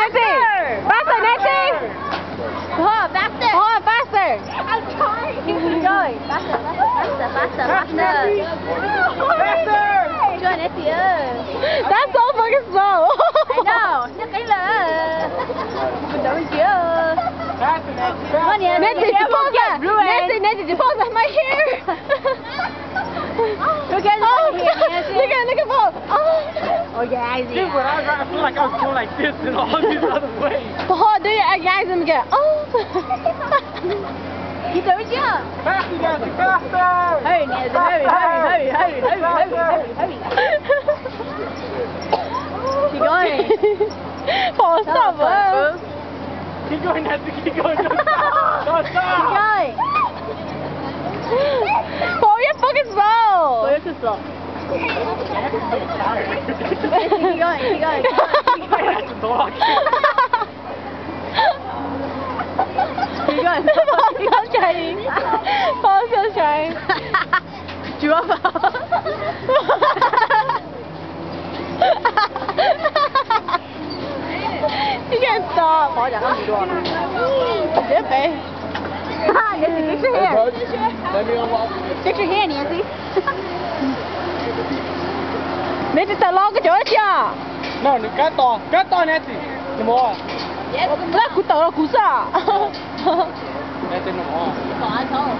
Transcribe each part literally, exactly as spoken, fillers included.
Nancy! Faster, Nancy! Come on, faster! Come on, faster! I'm trying! Keep going! Faster, faster, faster, faster! Faster! Cho Nancy ơi! That's so fucking slow! I know! Nhấc cái là... Mình đợi bên kia! Nancy, suppose that! Nancy, Nancy, suppose that my hair! Look at oh, my hair, Nancy! Look at, look at Paul! Oh! Orgasm! Dude, when I was I feel like I was going like this and all these other ways. Paul, do your orgasm again. Oh! Keep doing it! Faster, Nancy, faster! Hurry, Nancy, hurry, hurry, hurry, hurry, hurry, hurry, hurry, hurry! Keep going! Paul, stop! Stop, Keep going, Nancy, keep going. Don't stop! Don't stop! Keep going! Paul, you're fucking slow! Go, you're too slow. Keep going, keep going, keep going. Keep going. Keep going. Paul's still trying. Paul's still trying. Drop out. You can't stop. Paul chẳng có gì đùa. Dip, babe. Nancy, fix your hair. Let me unlock. Fix your hair, Nancy. Nancy, tao lo cái chỗ đó chưa? No, đừng cắt to. Cắt to, Nancy. Đừng mua. Là cú tàu là cú sa. Nancy, đừng mua. Có ai không?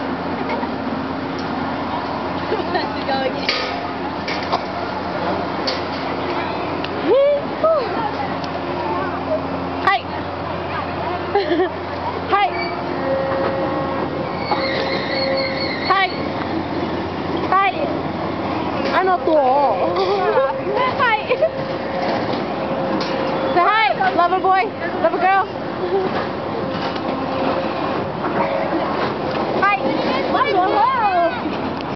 Nancy, go again. Hey. Hey. Hey. Hey. I know too. Hi. Say hi, lover boy, lover girl.